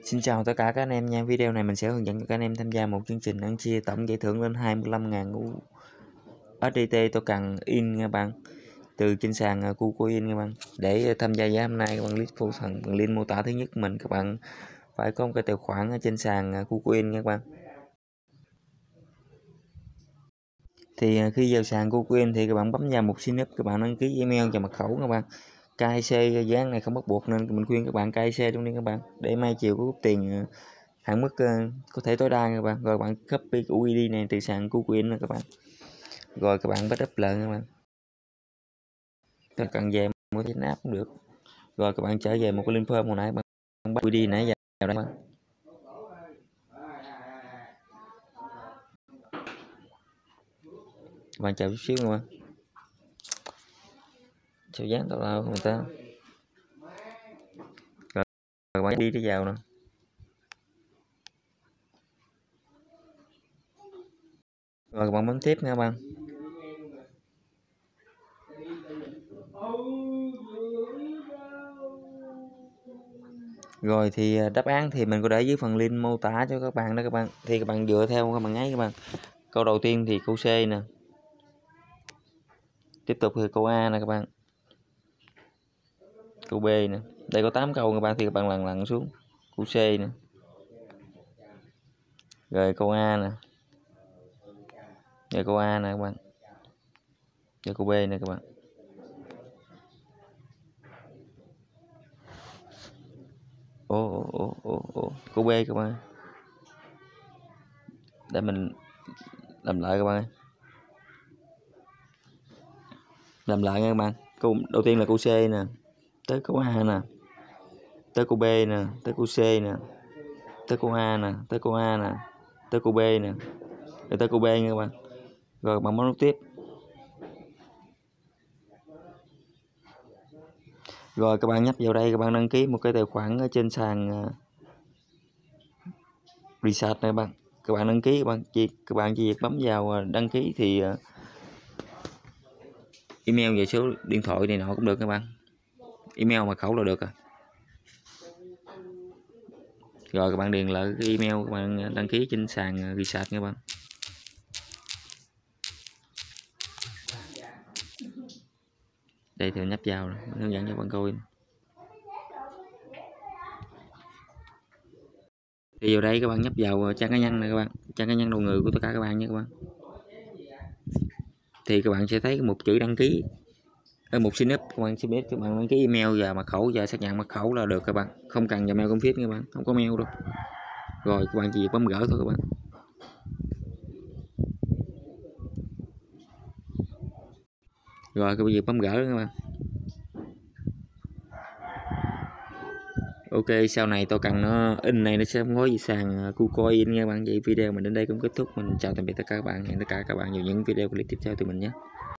Xin chào tất cả các anh em nha. Video này mình sẽ hướng dẫn cho các anh em tham gia một chương trình ăn chia tổng giải thưởng lên 25.000 USDT token in nha bạn, từ trên sàn KuCoin nha bạn. Để tham gia giải hôm nay các bạn click vào phần link mô tả thứ nhất mình, các bạn phải có một cái tài khoản ở trên sàn KuCoin nha các bạn. Thì khi vào sàn KuCoin thì các bạn bấm vào mục sign up, các bạn đăng ký email và mật khẩu các bạn. KIC dán này không bắt buộc nên mình khuyên các bạn KIC luôn đi các bạn, để mai chiều có rút tiền hạn mức có thể tối đa các bạn. Rồi bạn copy của UID này từ sàn KuCoin này các bạn, rồi các bạn backup lại các bạn, các cần về mua trên app cũng được. Rồi các bạn trở về một cái link form hồi nãy bạn bắt UID nãy vào đây bạn. Các bạn chờ chút xíu nha bạn, sao dán tao lao người ta. Rồi các bạn đi đi vào nè, rồi các bạn bấm tiếp nha bạn. Rồi thì đáp án thì mình có để dưới phần link mô tả cho các bạn đó các bạn. Thì các bạn dựa theo các bạn ấy các bạn. Câu đầu tiên thì câu C nè, tiếp tục thì câu A nè các bạn, câu B nè. Đây có 8 câu các bạn, thì các bạn lần xuống câu C nè, rồi câu A nè, rồi câu A nè các bạn, rồi câu B nè các bạn. Câu B các bạn. Để mình làm lại các bạn ơi. Làm lại nha các bạn. Câu đầu tiên là câu C nè, tới câu A nè, tới câu B nè, tới câu C nè, tới câu A nè, tới câu A nè, tới câu B nè, rồi tới câu B nha các bạn. Rồi bạn bấm nút tiếp. Rồi các bạn nhấp vào đây, các bạn đăng ký một cái tài khoản ở trên sàn Research này bạn. Các bạn đăng ký, các bạn chỉ việc bấm vào đăng ký thì email và số điện thoại này nọ cũng được các bạn. Email mật khẩu là được rồi. Rồi các bạn điền lại cái email các bạn đăng ký trên sàn Research các bạn. Đây thì nhấp vào rồi, hướng dẫn cho bạn coi. Thì vào đây các bạn nhấp vào trang cá nhân này các bạn, trang cá nhân đầu người của tất cả các bạn nha các bạn. Thì các bạn sẽ thấy một chữ đăng ký ở một sign up, các bạn sẽ biết các bạn đăng ký email và mật khẩu và xác nhận mật khẩu là được các bạn, không cần vào mail config các bạn, không có mail đâu. Rồi các bạn chỉ việc bấm gỡ thôi các bạn. Rồi các bạn việc bấm gỡ các bạn. Ok, sau này tôi cần nó in này nó sẽ ngối về sàn KuCoin nha các bạn. Vậy video mình đến đây cũng kết thúc. Mình chào tạm biệt tất cả các bạn, hẹn tất cả các bạn vào những video clip tiếp theo từ mình nhé.